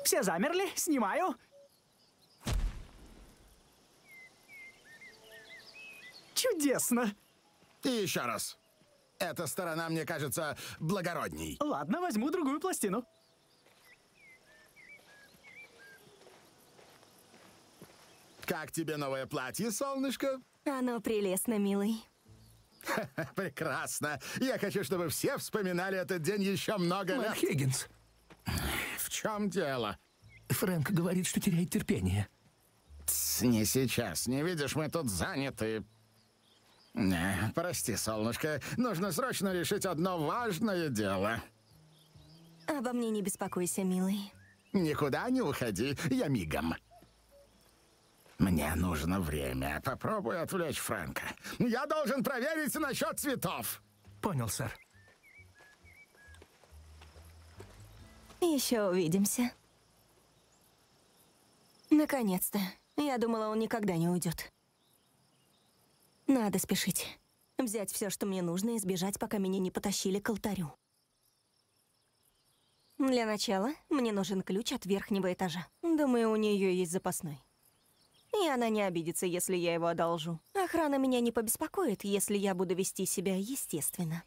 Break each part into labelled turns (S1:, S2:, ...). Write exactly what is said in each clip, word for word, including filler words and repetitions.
S1: Все замерли, снимаю. Чудесно.
S2: И еще раз. Эта сторона, мне кажется, благородней.
S1: Ладно, возьму другую пластину.
S2: Как тебе новое платье, солнышко?
S3: Оно прелестно, милый.
S2: Прекрасно. Я хочу, чтобы все вспоминали этот день еще много
S4: Мэр
S2: лет.
S4: Хиггинс,
S2: В чем дело?
S4: Фрэнк говорит, что теряет терпение.
S2: Тс, не сейчас. Не видишь, мы тут заняты. Не, прости, солнышко. Нужно срочно решить одно важное дело.
S3: Обо мне не беспокойся, милый.
S2: Никуда не уходи, я мигом. Мне нужно время. Попробуй отвлечь Фрэнка. Я должен проверить насчет цветов.
S4: Понял, сэр.
S3: Еще увидимся. Наконец-то. Я думала, он никогда не уйдет. Надо спешить. Взять все, что мне нужно, и сбежать, пока меня не потащили к алтарю. Для начала мне нужен ключ от верхнего этажа. Думаю, у нее есть запасной. И она не обидится, если я его одолжу. Охрана меня не побеспокоит, если я буду вести себя естественно.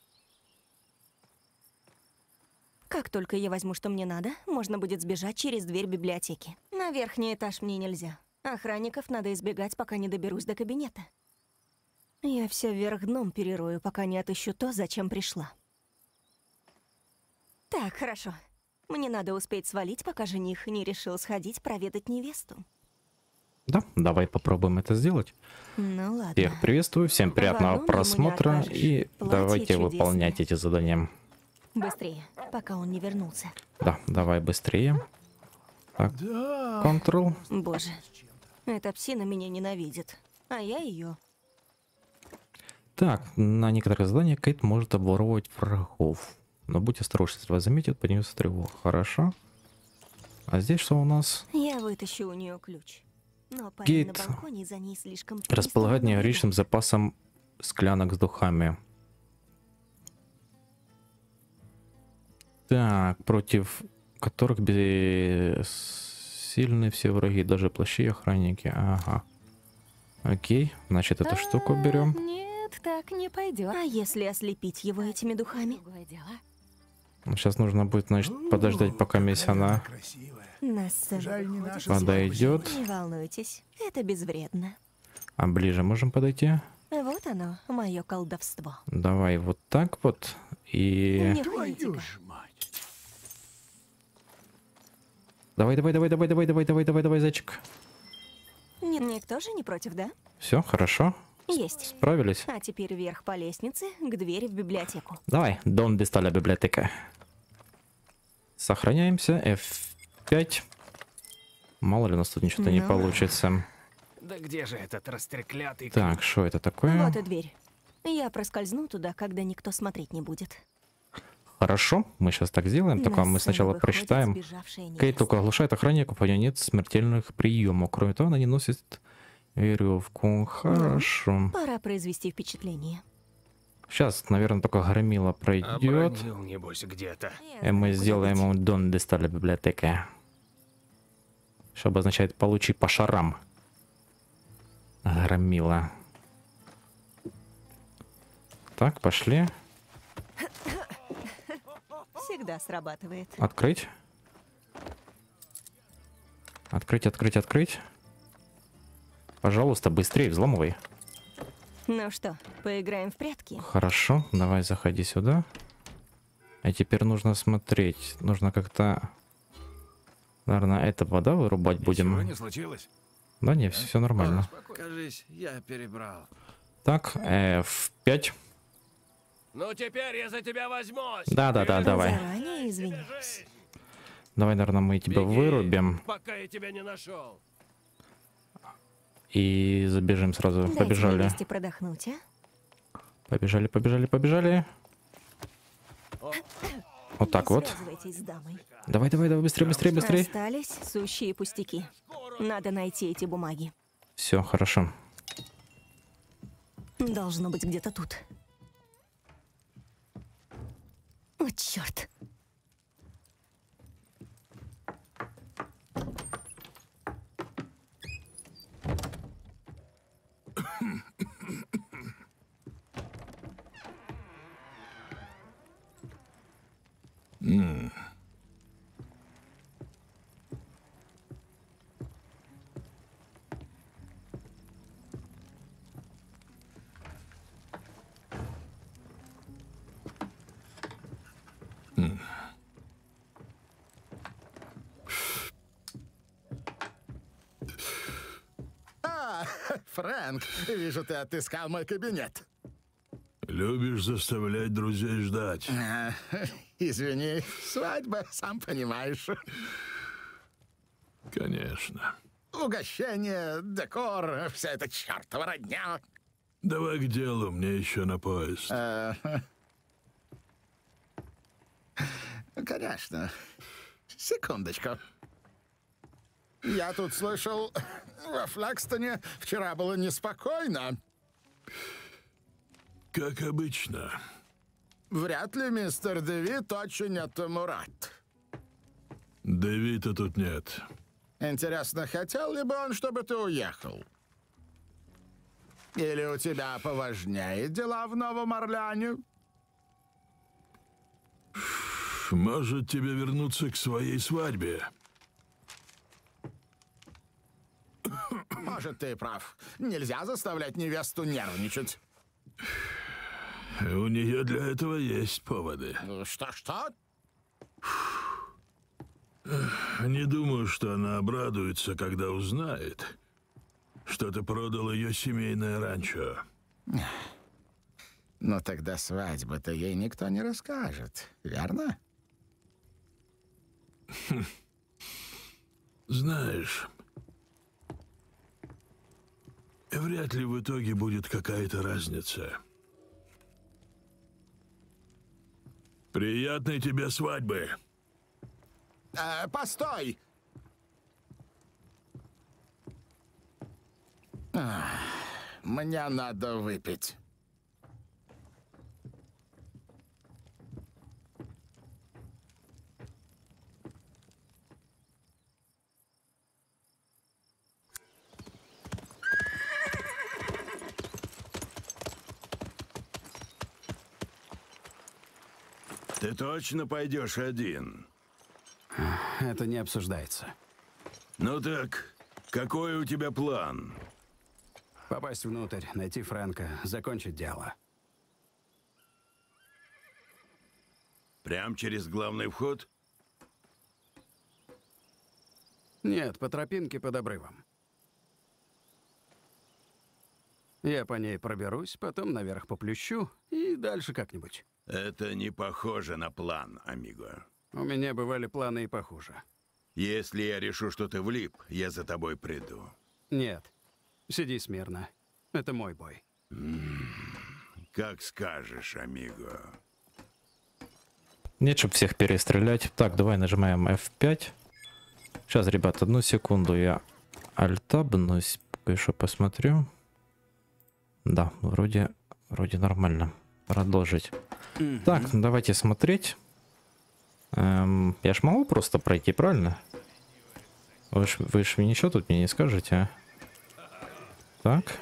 S3: Как только я возьму, что мне надо, можно будет сбежать через дверь библиотеки. На верхний этаж мне нельзя. Охранников надо избегать, пока не доберусь до кабинета. Я все вверх дном перерою, пока не отыщу то, зачем пришла. Так, хорошо. Мне надо успеть свалить, пока жених не решил сходить проведать невесту.
S5: Да, давай попробуем это сделать.
S3: Ну ладно.
S5: Всех приветствую, всем приятного
S3: В одном ему не
S5: просмотра
S3: откажешь.
S5: и
S3: Платье
S5: давайте
S3: чудесное.
S5: выполнять эти задания.
S3: Быстрее, пока он не вернулся.
S5: Да, давай быстрее. Так, Ctrl.
S3: Боже, эта псина меня ненавидит, а я ее.
S5: Так, на некоторые задания Кейт может обворовывать врагов. Но будь осторожен, если вас заметят, поднимется тревога. Хорошо. А здесь что у нас?
S3: Я вытащу у нее ключ. Но парень
S5: Кейт
S3: на балконе за ней слишком
S5: располагает
S3: пристально
S5: неограниченным запасом склянок с духами. Так, против которых бессильны все враги, даже плащи и охранники. Ага. Окей, значит эту штуку берем.
S3: Нет, так не пойдет. А если ослепить его этими духами?
S5: Сейчас нужно будет, значит, подождать, пока мисс она
S3: Нас
S4: Жаль, не наша
S5: подойдет.
S3: Не волнуйтесь, это безвредно.
S5: А ближе можем подойти?
S3: Вот оно, мое колдовство.
S5: Давай вот так вот. И...
S3: Не ходите.
S5: Давай, давай, давай, давай, давай, давай, давай, давай, давай, зайчик.
S3: Ни- Никто же не против, да?
S5: Все, хорошо.
S3: Есть.
S5: Справились.
S3: А теперь вверх по лестнице к двери в библиотеку.
S5: Давай, Дон Дестоля библиотека. Сохраняемся. эф пять. Мало ли у нас тут ничего-то не
S3: Ну.
S5: получится.
S4: Да где же этот растреклятый...
S5: Так, что это такое?
S3: Вот и дверь. Я проскользну туда, когда никто смотреть не будет.
S5: Хорошо, мы сейчас так сделаем. Только
S3: На
S5: мы
S3: сцену
S5: сначала
S3: выходит
S5: прочитаем.
S3: сбежавшая невеста.
S5: Кейт только оглушает охранников, у нее нет смертельных приемов. Кроме того, она не носит веревку. Хорошо.
S3: Пора произвести впечатление.
S5: Сейчас, наверное, только громила пройдет.
S4: Обронил, небось, где-то.
S5: И мы сделаем ему Дон Дестоля библиотека. Что обозначает «получи по шарам». Громила. Так, пошли.
S3: Всегда срабатывает.
S5: Открыть. Открыть, открыть, открыть. Пожалуйста, быстрее взломывай.
S3: Ну что, поиграем в прятки?
S5: Хорошо, давай заходи сюда. А теперь нужно смотреть. Нужно как-то... Наверное, этого, да, вырубать будем?
S6: Ничего не случилось?
S5: Да не, все нормально.
S6: Кажись, я перебрал.
S5: Так, эф пять.
S6: Ну теперь я за тебя возьмусь.
S5: Да-да-да, давай.
S3: Заранее извиняюсь.
S5: Давай, наверное, мы тебя
S6: Беги,
S5: вырубим.
S6: пока я тебя не нашел.
S5: И забежим сразу.
S3: Дайте
S5: Побежали.
S3: невесте продохнуть, а?
S5: Побежали, побежали, побежали. Вот так вот.
S3: Связывайтесь с дамой.
S5: Давай, давай, давай, быстрее, быстрее, быстрее.
S3: Остались сущие пустяки. Надо найти эти бумаги.
S5: Все, хорошо.
S3: Должно быть где-то тут. О, черт.
S7: М. М.
S2: А, Фрэнк, вижу, ты отыскал мой кабинет.
S7: Любишь заставлять друзей ждать.
S2: А, извини, свадьба, сам понимаешь.
S7: Конечно.
S2: Угощение, декор, вся эта чертова родня.
S7: Давай к делу, мне еще на поезд.
S2: А, конечно. Секундочку. Я тут слышал, во Флакстоне вчера было неспокойно.
S7: Как обычно.
S2: Вряд ли мистер Дэвид очень этому рад.
S7: Дэвида тут нет.
S2: Интересно, хотел ли бы он, чтобы ты уехал? Или у тебя поважнее дела в Новом Орлеане?
S7: Может, тебе вернуться к своей свадьбе?
S2: Может, ты прав. Нельзя заставлять невесту нервничать.
S7: У нее для этого есть поводы.
S2: Ну, Что-что?
S7: Не думаю, что она обрадуется, когда узнает, что ты продал ее семейное ранчо.
S2: Но тогда свадьбы-то ей никто не расскажет, верно?
S7: Знаешь, вряд ли в итоге будет какая-то разница. Приятной тебе свадьбы.
S2: Э, постой! Ах, мне надо выпить.
S8: Ты точно пойдешь один?
S9: Это не обсуждается.
S8: Ну так, какой у тебя план?
S9: Попасть внутрь, найти Фрэнка, закончить дело.
S8: Прям через главный вход?
S9: Нет, по тропинке под обрывом. Я по ней проберусь, потом наверх поплющу и дальше как-нибудь.
S8: Это не похоже на план, амиго.
S9: У меня бывали планы и похуже.
S8: Если я решу, что ты влип, я за тобой приду.
S9: Нет, сиди смирно. Это мой бой.
S8: Как скажешь, амиго.
S5: Нет, чтобы всех перестрелять. Так, давай нажимаем эф пять. Сейчас, ребят, одну секунду я альтабнусь, кое-что посмотрю. Да, вроде, вроде нормально. Продолжить. Mm-hmm. Так, давайте смотреть. Эм, я ж могу просто пройти, правильно? Вы ж, вы ж ничего тут мне не скажете, а? Так.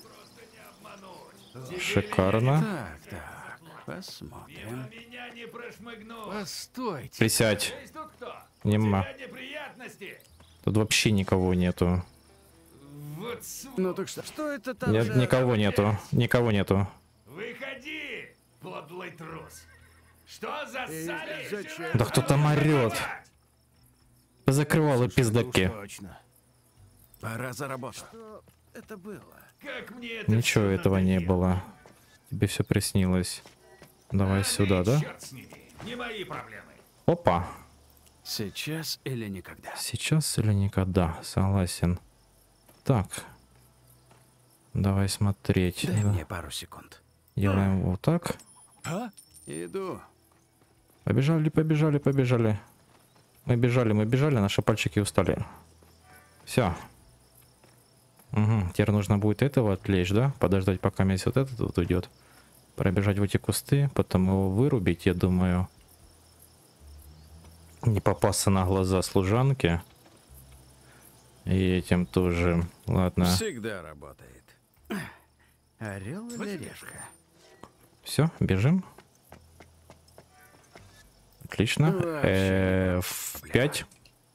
S5: Шикарно.
S9: Так, так, посмотрим.
S6: Постойте.
S5: Присядь.
S6: Здесь тут кто?
S5: Нема.
S6: У тебя неприятности?
S5: Тут вообще никого нету.
S6: Вот су...
S9: Ну так что?
S6: Что это там
S5: Нет,
S6: за-
S5: никого нету. Никого нету.
S6: Выходи, подлый трус. Что за салишь?
S9: зачем?
S5: Да кто там орёт? Закрывал и пиздаки.
S9: Точно. Пора заработать. Что это было?
S6: Как мне это
S5: Ничего
S6: всё
S5: этого не
S6: надоело.
S5: было. Тебе все приснилось. Давай
S6: А,
S5: сюда,
S6: ну и
S5: да?
S6: Черт с ними. Не мои проблемы.
S5: Опа.
S9: Сейчас или никогда?
S5: Сейчас или никогда, согласен. Так. Давай смотреть.
S9: Дай
S5: Да.
S9: мне пару секунд.
S5: Делаем вот так.
S9: А? Иду.
S5: Побежали, побежали, побежали. Мы бежали, мы бежали, наши пальчики устали. Все. Угу. Теперь нужно будет этого отвлечь, да? Подождать, пока месяц вот этот вот уйдет. Пробежать в эти кусты, потом его вырубить, я думаю. Не попасться на глаза служанки. И этим тоже. Ладно.
S9: Всегда работает. Орел или решка?
S5: Все, бежим. Отлично. эф пять.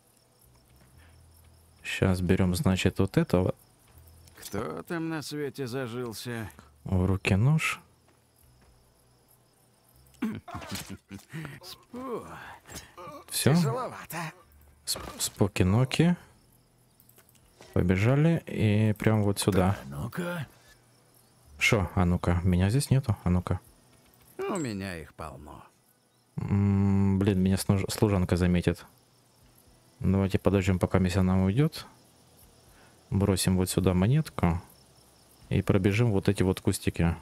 S5: Сейчас берем, значит, вот этого.
S9: Кто там на свете зажился?
S5: В руки нож.
S9: О,
S5: Все.
S9: тяжеловато.
S5: Споки-ноки. Побежали и прям вот сюда.
S7: Ну-ка.
S5: Шо? А ну-ка. Меня здесь нету. А ну-ка.
S9: У меня их полно.
S5: М, Блин, меня снуж- служанка заметит. Давайте подождем, пока миссия нам уйдет. Бросим вот сюда монетку. И пробежим вот эти вот кустики.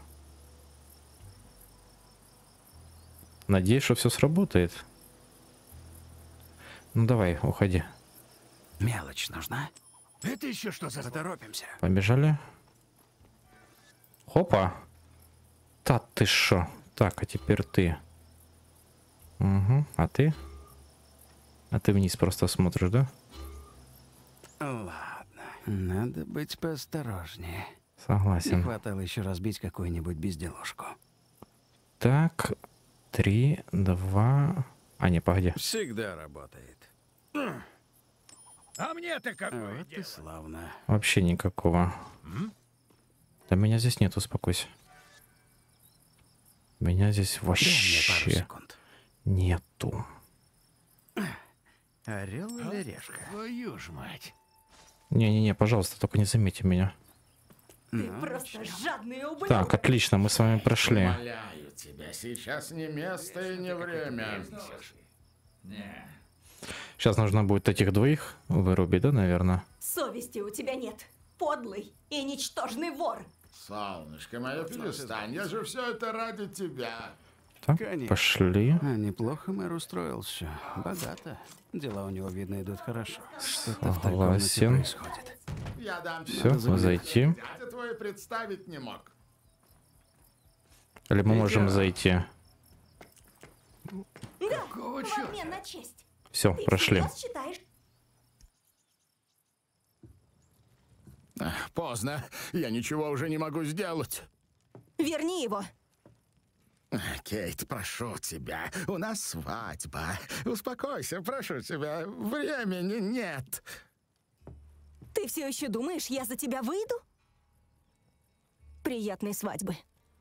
S5: Надеюсь, что все сработает. Ну давай, уходи.
S9: Мелочь нужна?
S7: Это еще что за...
S9: Поторопимся.
S5: Побежали. Хопа. Та ты шо? Так, а теперь ты. Угу. А ты? А ты вниз просто смотришь, да?
S9: Ладно. Надо быть поосторожнее. Не
S5: Согласен.
S9: хватало еще разбить какую-нибудь безделушку.
S5: Так, три, два... А, не, погоди.
S9: Всегда работает.
S7: А мне-то какое
S9: Вот и
S7: дело?
S9: славно.
S5: Вообще никакого. Да меня здесь нет, успокойся. Меня здесь
S9: Дай мне пару
S5: вообще
S9: секунд.
S5: нету.
S9: Орел или решка?
S7: Твою ж мать.
S5: Не-не-не, пожалуйста, только не заметьте меня.
S3: Ты просто жадный ублюдок.
S5: Так, отлично, мы с вами прошли.
S2: Умоляю тебя, сейчас не место и не время.
S5: Сейчас нужно будет этих двоих вырубить, да, наверное?
S3: Совести у тебя нет. Подлый и ничтожный вор.
S2: Солнышко мое, перестань, я же все это ради тебя.
S5: Так,
S9: Конечно.
S5: пошли.
S9: А неплохо мэр устроился. Богато. Дела у него, видно, идут хорошо. Что-то в той комнате
S5: Согласен.
S9: происходит.
S2: Я дам
S5: Все,
S2: тебе
S5: зайти.
S2: дядя твой представить не мог.
S5: Или мы можем
S9: Идём.
S5: зайти.
S7: Какого
S3: В
S7: черта?
S3: обмен на честь.
S5: Все,
S3: Ты
S5: прошли.
S3: всерьез считаешь?
S2: Ах, поздно, я ничего уже не могу сделать.
S3: Верни его.
S2: Кейт, прошу тебя, у нас свадьба. Успокойся, прошу тебя, времени нет.
S3: Ты все еще думаешь, я за тебя выйду? Приятной свадьбы.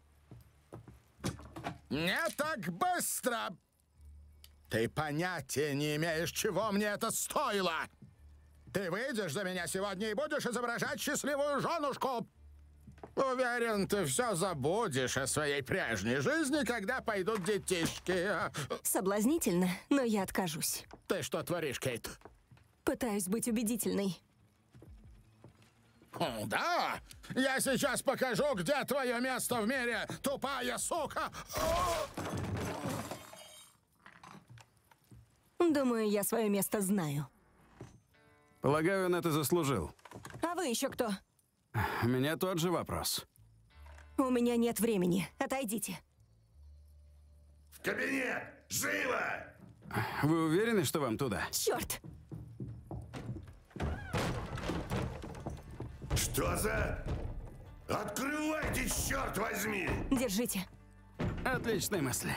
S2: Не так быстро! Ты понятия не имеешь, чего мне это стоило! Ты выйдешь за меня сегодня и будешь изображать счастливую женушку! Уверен, ты все забудешь о своей прежней жизни, когда пойдут детишки.
S3: Соблазнительно, но я откажусь.
S2: Ты что творишь, Кейт?
S3: Пытаюсь быть убедительной.
S2: О, да? Я сейчас покажу, где твое место в мире, тупая сука!
S3: Думаю, я свое место знаю.
S9: Полагаю, он это заслужил.
S3: А вы еще кто?
S9: У меня тот же вопрос.
S3: У меня нет времени. Отойдите.
S8: В кабинет! Живо!
S9: Вы уверены, что вам туда?
S3: Черт!
S8: Что за... Открывайте, черт возьми!
S3: Держите.
S9: Отличные мысли.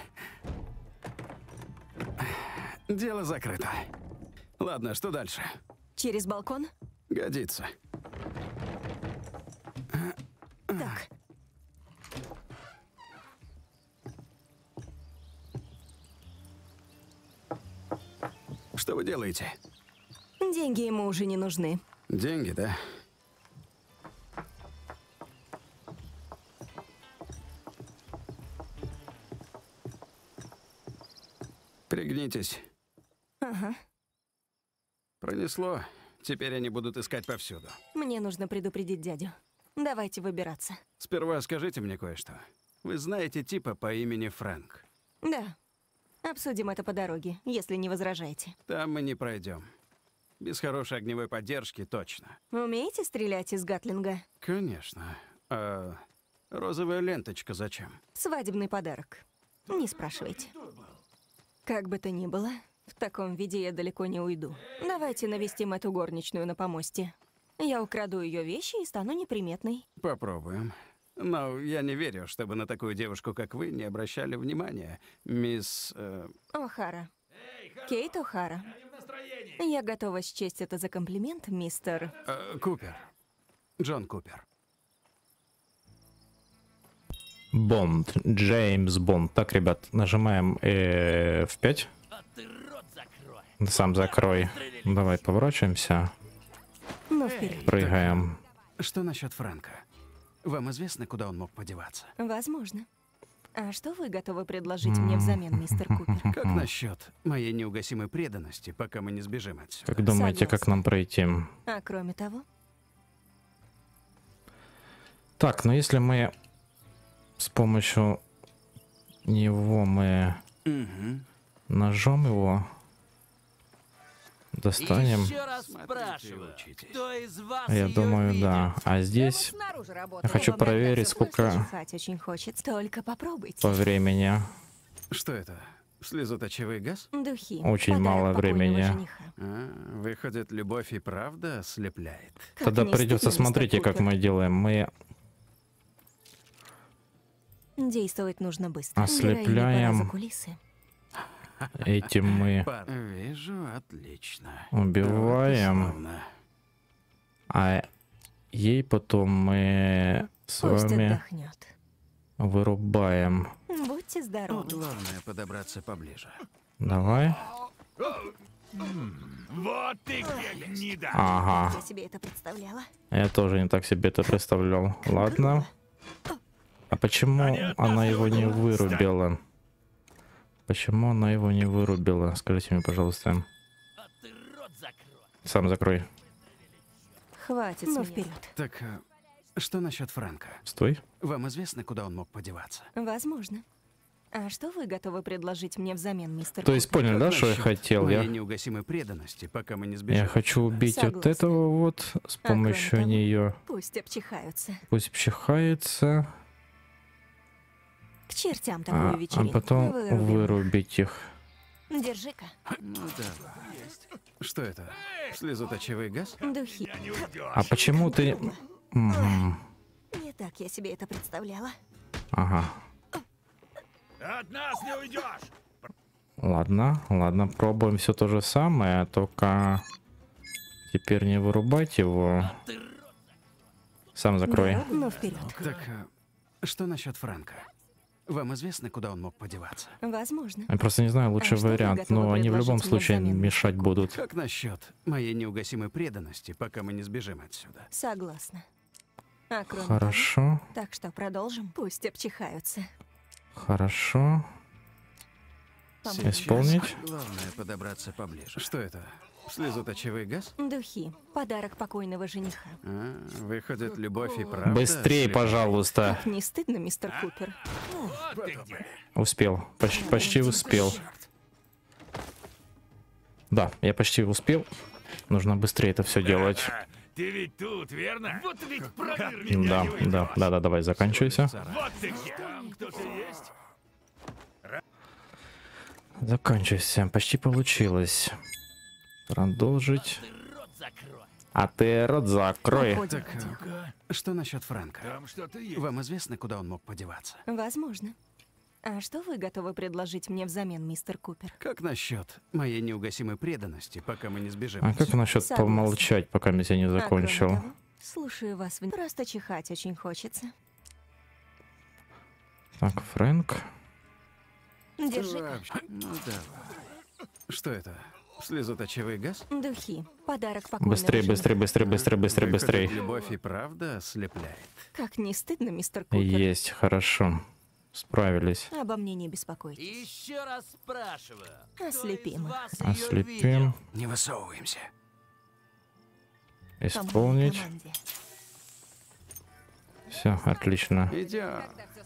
S9: Дело закрыто. Ладно, что дальше?
S3: Через балкон?
S9: Годится.
S3: Так.
S9: Что вы делаете?
S3: Деньги ему уже не нужны.
S9: Деньги, да? Пригнитесь.
S3: Ага.
S9: Пронесло. Теперь они будут искать повсюду.
S3: Мне нужно предупредить дядю. Давайте выбираться.
S9: Сперва скажите мне кое-что. Вы знаете типа по имени Фрэнк?
S3: Да. Обсудим это по дороге, если не возражаете.
S9: Там мы не пройдем. Без хорошей огневой поддержки точно.
S3: Умеете стрелять из гатлинга?
S9: Конечно. А розовая ленточка зачем?
S3: Свадебный подарок. Не спрашивайте. Как бы то ни было, в таком виде я далеко не уйду. Давайте навестим эту горничную на помосте. Я украду ее вещи и стану неприметной.
S9: Попробуем. Но я не верю, чтобы на такую девушку, как вы, не обращали внимания, мисс... э,
S3: О'Хара. Кейт О'Хара. Я готова счесть это за комплимент, мистер...
S9: Э, Купер. Джон Купер.
S5: Бонд. Джеймс Бонд. Так, ребят, нажимаем э, эф пять. Сам закрой. Давай поворачиваемся.
S3: Ну, вперед.
S5: Прыгаем.
S9: Что насчет Фрэнка? Вам известно, куда он мог подеваться?
S3: Возможно. А что вы готовы предложить мне взамен, мистер Купер?
S9: Как насчет моей неугасимой преданности, пока мы не сбежим отсюда?
S5: Как думаете, как
S3: Согласна.
S5: нам пройти?
S3: А кроме того,
S5: Так, ну если мы с помощью него мы
S9: Угу.
S5: ножом его достанем,
S6: Еще раз
S9: Смотрите и
S6: спрашиваю,
S9: учитесь.
S6: кто из вас
S5: я
S6: её
S5: думаю,
S6: видел?
S5: да. А здесь я хочу проверить, сколько
S3: чихать очень хочется. Только попробуйте.
S5: по времени.
S9: Что это? Слезоточивый газ?
S3: Духи.
S5: Очень
S3: Подарок
S5: мало
S3: покойного
S5: времени.
S3: жениха.
S9: А, выходит, любовь и правда ослепляет.
S3: Как
S5: Тогда
S3: не
S5: придется,
S3: стыдно, мистер
S5: смотрите, как
S3: Купер.
S5: мы делаем. Мы
S3: Действовать нужно быстро.
S5: Ослепляем.
S3: Героине пора за кулисы.
S5: этим мы
S9: Пар- Вижу, отлично.
S5: убиваем,
S9: Славно.
S5: а ей потом мы с
S3: Пусть
S5: вами
S3: отдохнет.
S5: вырубаем.
S3: Будьте здоровы.
S9: Главное подобраться поближе.
S5: Давай.
S8: Вот ты где, гнида!
S5: Ага.
S3: Я себе это представляла.
S5: Я тоже не так себе это представлял. Ладно. А почему она его не вырубила? Почему она его не вырубила? Скажите мне, пожалуйста. Сам закрой.
S3: Хватит, ну вперед.
S9: Так, э, что насчет Фрэнка?
S5: Стой.
S9: Вам известно, куда он мог подеваться?
S3: Возможно. А что вы готовы предложить мне взамен, мистер
S5: То есть
S3: Купер?
S5: понял, да, что я
S9: Насчет
S5: хотел?
S9: моей
S5: Я,
S9: неугасимой преданности, пока мы не сбежим.
S5: я хочу убить вот
S3: Согласна.
S5: этого вот с
S3: А кроме
S5: помощью
S3: того,
S5: нее.
S3: Пусть обчихаются.
S5: Пусть пчихается,
S3: К чертям
S5: а,
S3: такую
S5: а
S3: вечеринку.
S5: потом
S3: Вырубим.
S5: вырубить их.
S3: Держи-ка.
S9: Ну да. Что это? Слезоточивый газ?
S3: Духи.
S5: А почему ты... Мгм.
S3: Не так я себе это представляла.
S5: Ага.
S8: От нас не уйдешь!
S5: Ладно, ладно, пробуем все то же самое, только теперь не вырубать его. Сам закрой.
S3: Да, ну вперед.
S9: Так, э, что насчет Фрэнка? Вам известно, куда он мог подеваться?
S3: Возможно.
S5: Я просто не знаю лучший
S3: А что вы
S5: вариант,
S3: готовы
S5: но они в любом
S3: предложить мне
S5: случае
S3: взамен,
S5: мешать будут.
S9: Как насчет моей неугасимой преданности, пока мы не сбежим отсюда?
S3: Согласна. А кроме
S5: Хорошо,
S3: того, так что продолжим. Пусть обчихаются.
S5: хорошо.
S3: Помочь.
S5: Исполнить.
S9: Главное подобраться поближе. Что это? Слезоточивый газ?
S3: Духи. Подарок покойного жениха.
S9: А, выходит, любовь и правда.
S5: Быстрее,
S9: ослепляет.
S5: пожалуйста.
S3: Как не стыдно, мистер Купер?
S5: Успел. Почти, почти успел. Да, я почти успел. Нужно быстрее это все делать.
S8: Ты ведь тут, верно? Вот ведь
S5: Да, да, да, да, давай, заканчивайся.
S8: Вот ты где! Там кто-то есть?
S5: Заканчивайся. Почти получилось. Продолжить. А ты рот закрой.
S3: Уходим.
S9: Так, э, что насчет Фрэнка?
S8: Там что-то есть.
S9: Вам известно, куда он мог подеваться?
S3: Возможно. А что вы готовы предложить мне взамен, мистер Купер?
S9: Как насчет моей неугасимой преданности, пока мы не сбежим?
S5: А как
S9: отсюда?
S5: насчет
S3: Согласна.
S5: помолчать, пока я не
S3: А кроме
S5: закончил?
S3: того, слушаю вас. в- Просто чихать очень хочется.
S5: Так, Фрэнк.
S3: Держи-ка.
S9: Вообще, ну давай. Что это? Слезоточивый газ?
S3: Духи. Подарок покойного
S5: Быстрее,
S3: жениха.
S5: быстрее, быстрее, быстрее, быстрее,
S9: Выходит,
S5: быстрее.
S9: любовь и правда ослепляет.
S3: Как не стыдно, мистер Купер?
S5: Есть, хорошо. Справились.
S3: Обо мне не беспокойтесь.
S6: Еще раз спрашиваю. кто из
S3: Ослепим.
S6: вас её видел?
S5: Ослепим.
S9: Не высовываемся.
S3: По моей
S5: Исполнить.
S3: команде.
S5: Все, отлично.
S9: Идем.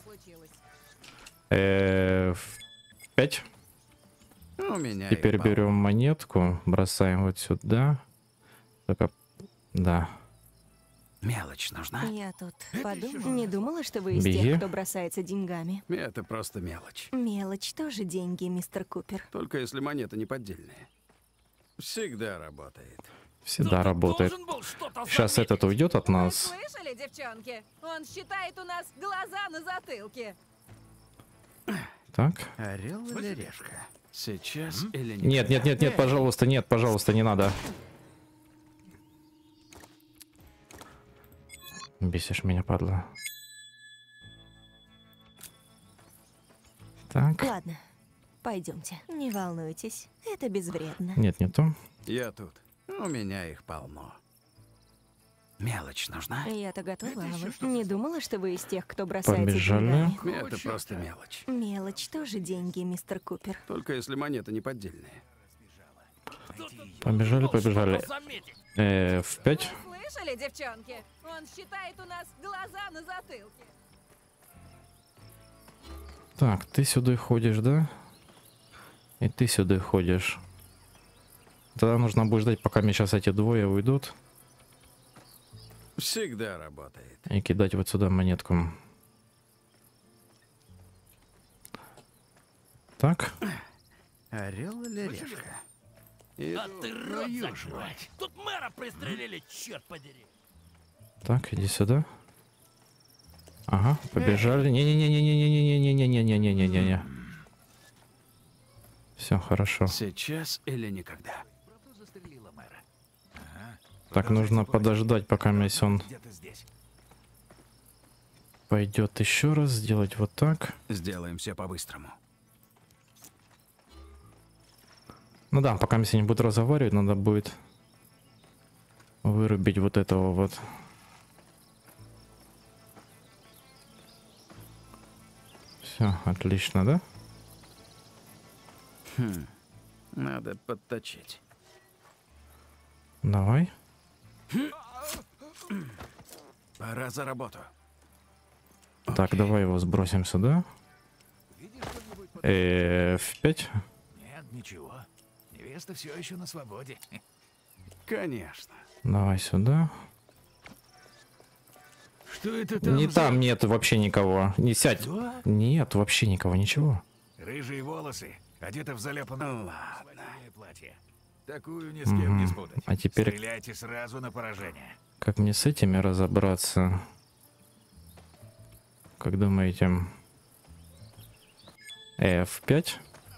S5: Э, в пять.
S9: У меня
S5: Теперь
S9: их полно.
S5: берем монетку, бросаем вот сюда. Только, да.
S9: Мелочь нужна.
S3: Я тут подумала. Не думала, что вы из
S5: Беги.
S3: тех, кто бросается деньгами.
S9: Это просто мелочь.
S3: Мелочь тоже деньги, мистер Купер.
S9: Только если монеты не поддельные. Всегда работает.
S5: Всегда работает.
S6: Должен был что-то
S5: Сейчас этот уйдет от нас.
S10: Слышали, девчонки? Он считает у нас глаза на затылке.
S5: Так.
S9: Орел или решка? Сейчас или
S5: Нет,
S9: никогда?
S5: нет, нет, нет, пожалуйста, нет, пожалуйста, не надо. Бесишь меня, падла. Так.
S3: Ладно, пойдемте. Не волнуйтесь, это безвредно.
S5: Нет, не то.
S9: Я тут. У меня их полно. Мелочь нужна?
S3: Я-то готова, а вы? Не думала, что вы из тех, кто бросается
S5: Побежали.
S3: деньгами.
S9: Это просто мелочь.
S3: Мелочь тоже деньги, мистер Купер.
S9: Только если монеты не поддельные.
S5: Побежали, побежали. Э, в пять.
S10: Слышали, девчонки? Он считает у нас глаза на затылке.
S5: Так, ты сюда ходишь, да? И ты сюда ходишь. Тогда нужно будет ждать, пока мне сейчас эти двое уйдут.
S9: Всегда работает.
S5: И кидать вот сюда монетку. Так.
S9: Орел или решка?
S6: А ты рот закрой! Тут мэра пристрелили, черт подери!
S5: Так, иди сюда. Ага, побежали. Не-не-не-не-не-не-не-не-не-не-не-не-не-не. Все, хорошо.
S9: Сейчас или никогда?
S5: Так, нужно подождать, пока мясь он пойдет еще раз, сделать вот так.
S9: Сделаем все по-быстрому.
S5: Ну да, пока мясь не будет разговаривать, надо будет вырубить вот этого вот. Все, отлично, да?
S9: Хм, надо подточить.
S5: Давай.
S9: Пора за работу.
S5: Так, давай его сбросим сюда. Э, в пять.
S11: Нет, ничего. Невеста все еще на свободе.
S9: Конечно.
S5: Давай сюда.
S11: Что это там?
S5: Не
S11: за-
S5: там нет вообще никого. Не сядь.
S11: Что?
S5: Нет, вообще никого, ничего.
S11: Рыжие волосы, одета в заляпанное
S9: Ладно.
S11: свадебное платье. Такую ни с кем не
S5: Мгм.
S11: спутать.
S5: А теперь-
S11: Стреляйте сразу на поражение.
S5: Как мне с этими разобраться? Как думаете? эф пять.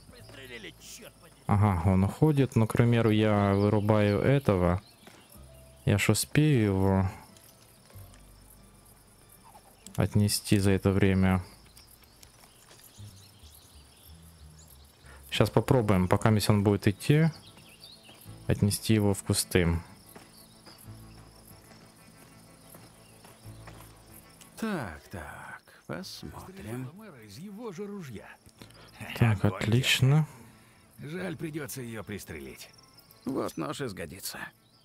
S5: Ага, он уходит. Ну, к примеру, я вырубаю этого. Я ж успею его отнести за это время. Сейчас попробуем, пока если он будет идти, отнести его в кусты.
S9: Так, так, посмотрим.
S11: Стреляла мэра из его же ружья.
S5: Так,
S11: Огонь.
S5: отлично.
S11: Жаль, придется ее пристрелить.
S9: Вот нож и сгодится.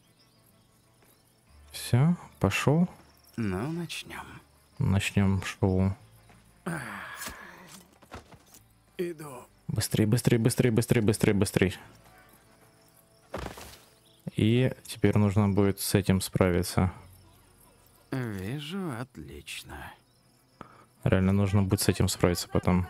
S5: Все, пошел.
S9: Ну, начнем.
S5: Начнем шоу.
S9: Иду.
S5: Быстрее, быстрее, быстрее, быстрее, быстрее, быстрее. И теперь нужно будет с этим справиться.
S9: Вижу, отлично.
S5: Реально нужно будет с этим справиться потом.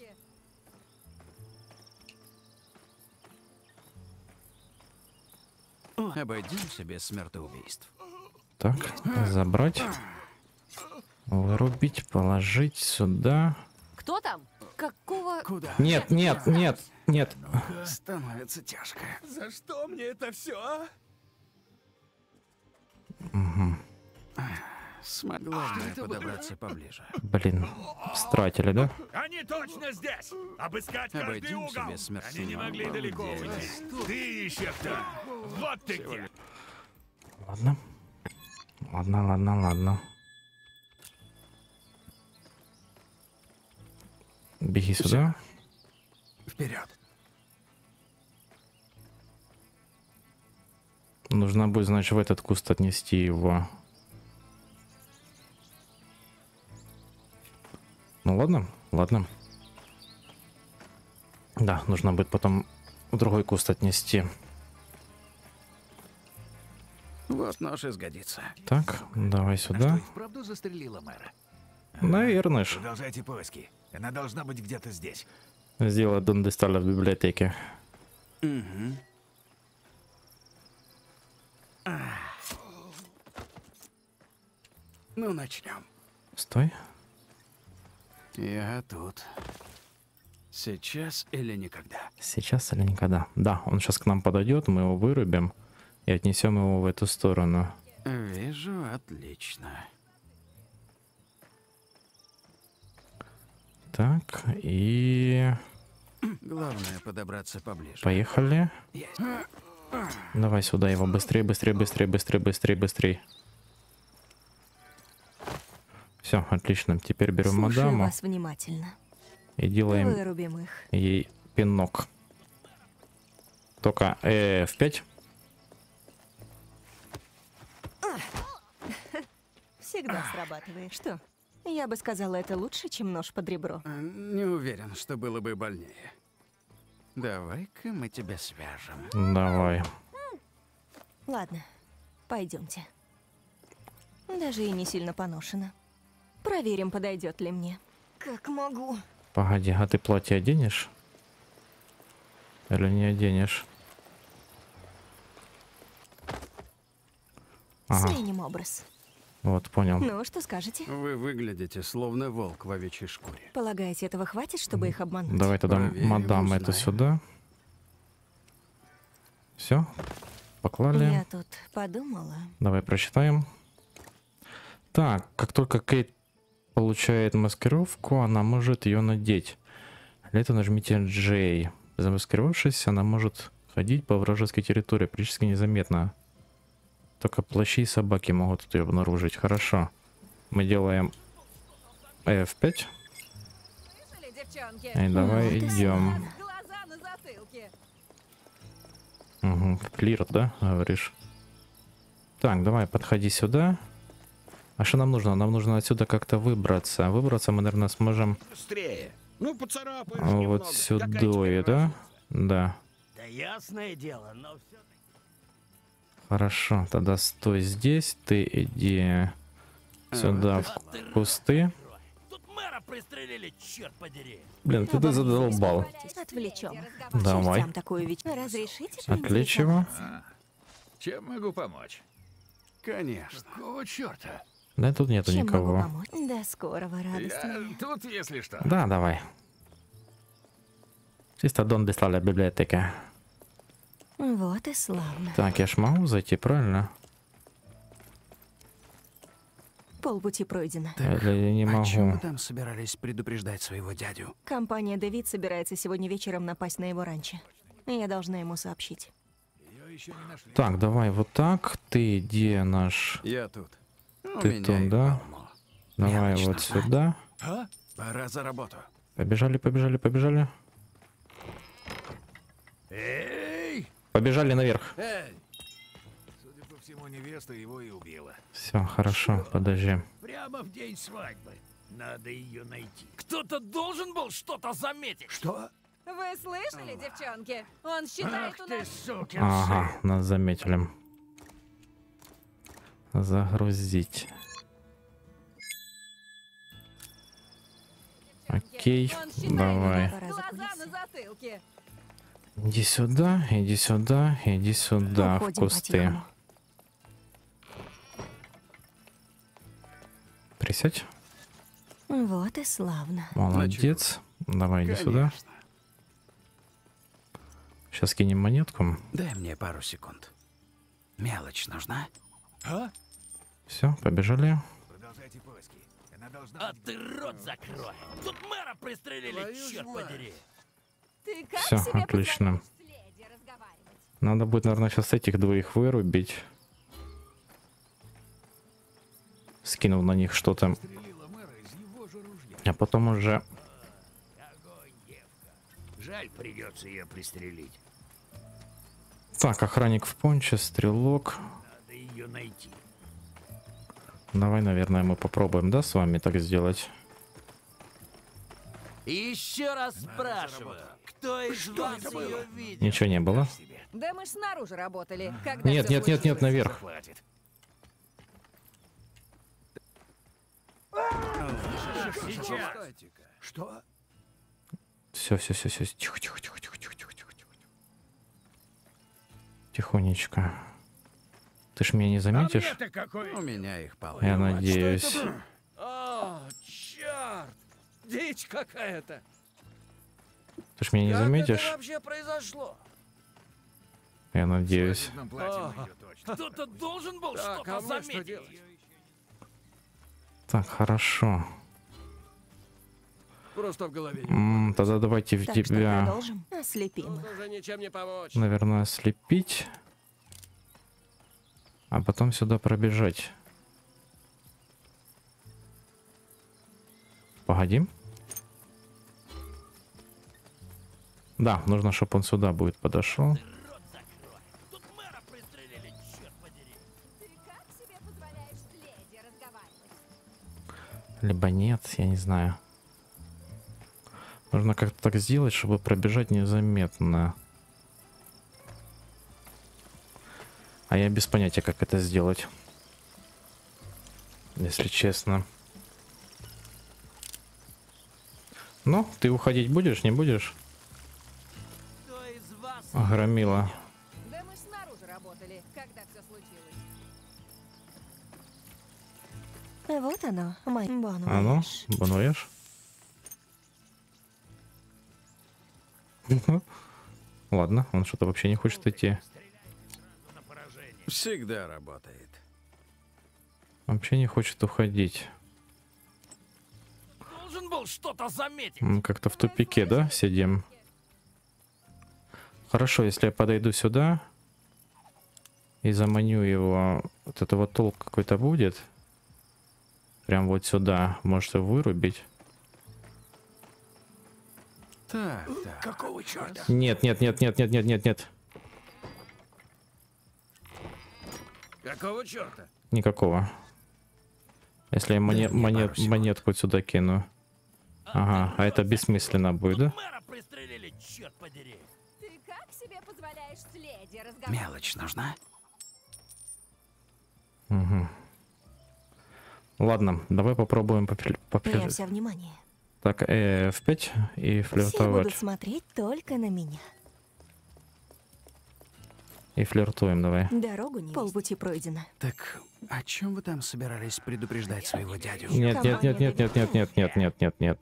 S9: Обойдемся без смертоубийств.
S5: Так, забрать. Вырубить, положить сюда.
S10: Кто там? Какого...
S9: Куда?
S5: Нет, нет, нет, нет.
S9: Становится тяжко.
S6: За что мне это все?
S5: Угу.
S9: Смогла бы я подобраться поближе.
S5: Блин, стратили, да?
S11: Они точно здесь! Обыскать каждый
S9: Обойдемся
S11: угол!
S9: без смертного
S11: Они не могли далеко
S9: орудия.
S11: уйти. Ты еще кто? Вот ты где!
S5: Ладно. Ладно, ладно, ладно. Беги сюда.
S9: Вперед.
S5: Нужно будет, значит, в этот куст отнести его. Ну ладно, ладно. Да, нужно будет потом в другой куст отнести.
S9: Вот нож и сгодится.
S5: Так, давай
S11: А что,
S5: сюда.
S11: и вправду застрелила мэра?
S5: Наверное ж.
S11: Продолжайте поиски. Она должна быть где-то здесь.
S5: Сделать донде стали в библиотеке.
S9: Угу. Ну, начнем.
S5: Стой.
S9: Я тут. Сейчас или никогда?
S5: Сейчас или никогда? Да, он сейчас к нам подойдет, мы его вырубим и отнесем его в эту сторону.
S9: Вижу, отлично.
S5: Так, и...
S9: Главное подобраться поближе.
S5: Поехали. Давай сюда его быстрее, быстрее, быстрее, быстрее, быстрее, быстрее. Все, отлично. Теперь берем
S3: Слушаю
S5: мадаму
S3: вас внимательно.
S5: и делаем
S3: Вырубим их.
S5: ей пинок. Только э, эф пять.
S3: Всегда срабатывает. Что? Я бы сказала, это лучше, чем нож под ребро.
S9: А, Не уверен, что было бы больнее. Давай-ка мы тебя свяжем.
S5: Давай.
S3: Ладно, пойдемте. Даже и не сильно поношено. Проверим, подойдет ли мне. Как могу.
S5: Погоди, а ты платье оденешь? Или не оденешь? Ага,
S3: Сменим образ.
S5: вот, понял.
S3: Ну, что скажете?
S9: Вы выглядите словно волк в овечьей шкуре.
S3: Полагаете, этого хватит, чтобы их обмануть?
S5: Давай тогда
S9: Проверим,
S5: мадам это
S9: узнаем.
S5: сюда. Все, поклали.
S3: Я тут подумала.
S5: Давай прочитаем. Так, как только Кейт получает маскировку, она может ее надеть. Для этого нажмите J. Замаскировавшись, она может ходить по вражеской территории практически незаметно. Только плащи и собаки могут тут ее обнаружить. Хорошо. Мы делаем эф пять.
S10: Слышали, девчонки?
S5: И давай
S3: Вот и
S5: идем.
S3: славно.
S10: Глаза на затылке.
S5: Угу. Клир, да, говоришь? Так, давай, подходи сюда. А что нам нужно? Нам нужно отсюда как-то выбраться. Выбраться мы, наверное, сможем
S8: Быстрее. Ну, поцарапаешь
S5: вот
S8: немного.
S5: сюда,
S8: Какая теперь
S5: да?
S8: разница?
S5: Да.
S6: Да ясное дело, но все.
S5: Хорошо, тогда стой здесь, ты иди сюда в кусты.
S6: Тут мэра пристрелили, черт подери.
S5: Блин, ты, ты задолбал.
S3: Отвлечем.
S5: Давай.
S3: Чертям такую ведь. Разрешите
S5: Отвлечь его.
S11: Чем могу помочь?
S9: Конечно.
S11: Какого черта?
S5: Да, тут нету
S3: Чем могу
S5: никого.
S3: помочь? До скорого, радость
S11: Я
S3: моя.
S11: тут, если что.
S5: Да, давай. Чисто donde está la biblioteca.
S3: Вот и славно.
S5: Так, я ж могу зайти, правильно?
S3: Полпути пройдено.
S5: Или я не
S9: О чем вы
S5: могу?
S9: там собирались предупреждать своего дядю?
S3: Компания Дэвид собирается сегодня вечером напасть на его ранчо. Я должна ему сообщить.
S11: Ее еще не нашли.
S5: Так, давай вот так. Ты где наш?
S9: Я тут. У
S5: Ты
S9: меня
S5: тут,
S9: их
S5: да?
S9: полно.
S5: Давай
S9: Мелочь
S5: вот
S9: нужна.
S5: сюда.
S11: А?
S9: Пора за работу.
S5: Побежали, побежали, побежали.
S11: Эй!
S5: Побежали наверх.
S11: Эй! Судя по всему, невеста его и убила.
S5: Все, хорошо, подожди.
S6: Прямо в день свадьбы. Надо ее найти. Кто-то должен был что-то заметить.
S11: Что?
S10: Вы слышали, девчонки? Он считает
S6: Ах
S10: у
S6: ты,
S10: нас...
S6: сукин
S5: Ага,
S6: сын.
S5: нас заметили. Загрузить. Окей,
S10: Он считает
S5: давай.
S10: у нас глаза на затылке.
S5: Иди сюда, иди сюда, иди сюда, в
S3: Уходим
S5: кусты.
S3: по-тихому.
S5: Присядь.
S3: Вот и славно.
S5: Молодец. Давай, иди сюда.
S9: Конечно.
S5: Сейчас кинем монетку.
S9: Дай мне пару секунд. Мелочь нужна?
S11: А?
S5: Все, побежали.
S11: Продолжайте поиски. Она должна...
S6: А ты рот закрой. Тут мэра пристрелили, черт подери.
S10: Ты как
S5: Всё,
S10: себе
S5: отлично.
S10: позволяешь с леди разговаривать?
S5: Надо будет, наверное, сейчас этих двоих вырубить. Скинул на них что-то.
S11: Стрелила мэра из его же ружья.
S5: А потом уже...
S6: Огонь, девка. Жаль, придется ее пристрелить.
S5: Так, охранник в понче, стрелок.
S6: Надо ее найти.
S5: Давай, наверное, мы попробуем, да, с вами так сделать?
S6: Еще раз спрашиваю, кто из вас ее видел?
S5: Ничего не было.
S10: Да мы ж снаружи работали. Когда
S5: Нет,
S10: всё
S5: нет, нет, нет, наверх.
S11: Хватит.
S6: Сейчас.
S9: Стойте-ка.
S11: Что?
S5: Все, все, все, все. Тихо, тихо, тихо, тихо, тихо, тихо, тихо, тихо. Тихонечко. Ты ж меня не заметишь?
S6: А мне-то какой?
S9: У меня их полно.
S5: Я надеюсь.
S6: О, черт! Дичь какая-то!
S5: Ты ж меня не
S6: Как
S5: заметишь?
S6: это вообще произошло?
S5: Я надеюсь.
S6: Кто-то должен был
S9: Так,
S6: что-то
S9: а мне что
S6: заметить.
S9: делать?
S5: Так, хорошо.
S9: Просто в голове не
S5: М, тогда давайте в
S3: Так что
S5: тебя,
S3: продолжим. Ослепим.
S9: Тут уже ничем не помочь.
S5: наверное, слепить. А потом сюда пробежать. Погодим. Да, нужно, чтобы он сюда будет подошел.
S6: Тут мэра пристрелили, черт подери.
S10: Ты как себе позволяешь с леди разговаривать?
S5: Либо нет, я не знаю. Нужно как-то так сделать, чтобы пробежать незаметно. А я без понятия, как это сделать. Если честно. Ну, ты уходить будешь, не будешь?
S6: Кто из вас?
S5: Громила.
S10: Да мы ж снаружи работали, когда все случилось.
S3: Вот оно, мой бон.
S5: А ну, бануешь? Ладно, он что-то вообще не хочет идти.
S9: Всегда работает.
S5: Вообще не хочет уходить.
S6: Должен был что-то заметить.
S5: Мы как-то в тупике, да, сидим? Хорошо, если я подойду сюда и заманю его, от этого толк какой-то будет. Прям вот сюда, может его вырубить.
S9: Так, так.
S6: Какого черта?
S5: Нет, нет, нет, нет, нет, нет, нет, нет.
S9: Какого черта?
S5: Никакого. Если я монет,
S9: мне
S5: монет,
S9: пару секунд.
S5: монетку сюда кину. Ага, а это бессмысленно будет, да?
S6: Мэра пристрелили, черт подери.
S10: Ты как себе позволяешь с леди разговаривать?
S9: Мелочь нужна?
S5: Угу. Ладно, давай попробуем попри-
S3: Я
S5: попри-
S3: вся внимание.
S5: Так, э, эф пять и
S3: Все будут
S5: флиртовать.
S3: смотреть только на меня.
S5: И флиртуем давай.
S3: Дорогу не полпути пройдено.
S9: Так, о чем вы там собирались предупреждать своего дядю?
S5: Нет, нет, нет, нет, нет, нет, нет, нет, нет, нет, нет.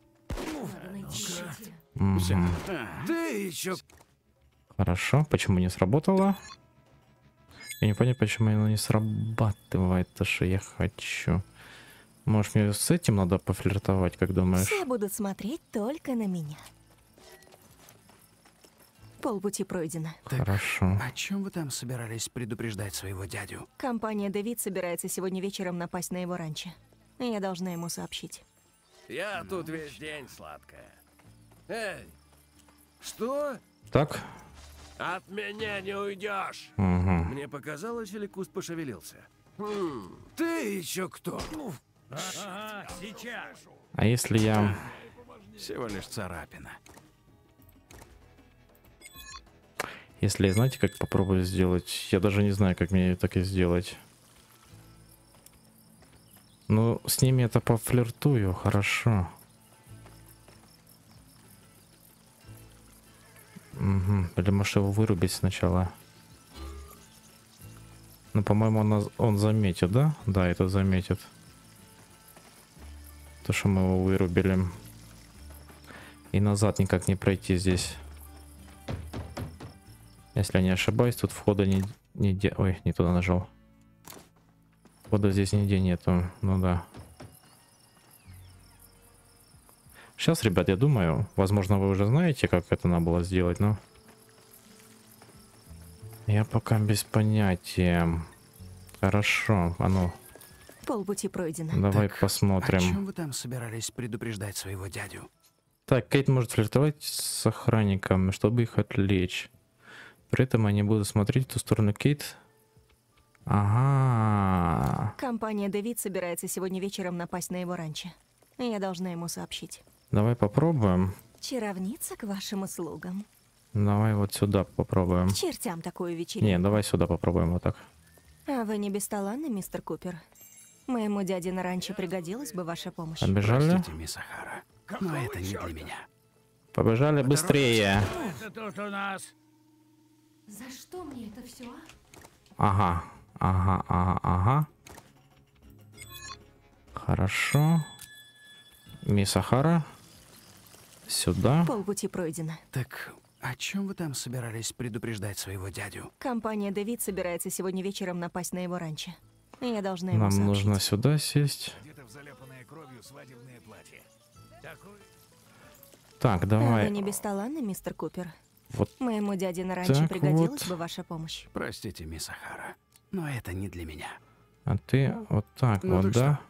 S5: Мгм.
S6: Ты еще...
S5: Хорошо, почему не сработало? Я не понял, почему оно не срабатывает, то, что я хочу. Может, мне с этим надо пофлиртовать, как думаешь?
S3: Все будут смотреть только на меня. Полпути пройдено.
S5: Хорошо.
S9: О чем вы там собирались предупреждать своего дядю?
S3: Компания Дэвид собирается сегодня вечером напасть на его ранчо. Я должна ему сообщить.
S6: Я тут весь день, сладкая. Эй, что?
S5: Так?
S6: От меня не уйдешь.
S5: Угу.
S6: Мне показалось, или куст пошевелился? Хм, ты еще кто? Ага, сейчас.
S5: А если я...
S9: Всего лишь царапина.
S5: Если я, знаете, как попробую сделать? Я даже не знаю, как мне так и сделать. Ну, с ними это пофлиртую, хорошо. Угу. Или может его вырубить сначала? Ну, по-моему, он, нас- он заметит, да? Да, это заметит. То, что мы его вырубили. И назад никак не пройти здесь. Если я не ошибаюсь, тут входа не... нигде... Ой, не туда нажал. Входа здесь нигде нету. Ну да. Сейчас, ребят, я думаю, возможно, вы уже знаете, как это надо было сделать, но... Я пока без понятия. Хорошо, а ну,
S3: Полпути пройдено.
S5: давай
S9: Так, О
S5: посмотрим.
S9: чем вы там собирались предупреждать своего дядю?
S5: Так, Кейт может флиртовать с охранником, чтобы их отвлечь. При этом они будут смотреть в ту сторону Кейт. Ага.
S3: Компания Дэвид собирается сегодня вечером напасть на его ранчо. Я должна ему сообщить.
S5: Давай попробуем.
S3: Чаровница к вашим услугам.
S5: Давай вот сюда попробуем.
S3: К чертям такую вечеринку.
S5: Не, давай сюда попробуем вот так.
S3: А вы не бесталанны, мистер Купер? Моему дяде на ранчо пригодилась бы ваша помощь.
S5: Побежали?
S9: Простите, мисс Ахара, но это не для меня.
S5: Побежали быстрее.
S6: Это тут у нас.
S10: За что мне это все?
S5: Ага, ага, ага, ага. Хорошо. Мисс Ахара. Сюда.
S3: Полпути пройдено.
S9: Так о чем вы там собирались предупреждать своего дядю?
S3: Компания Дэвид собирается сегодня вечером напасть на его ранчо. Я должна ему
S5: Нам
S3: сообщить.
S5: нужно сюда сесть.
S11: Где-то в заляпанное кровью свадебное платье. Такой...
S5: Так,
S3: А
S5: давай.
S3: вы не бесталанны, мистер Купер?
S5: Вот
S3: Моему дяде на ранчо
S5: так
S3: пригодилась
S5: вот.
S3: бы ваша помощь.
S9: Простите, мисс Охара, но это не для меня.
S5: А ты вот так
S9: Ну
S5: вот,
S9: так
S5: да?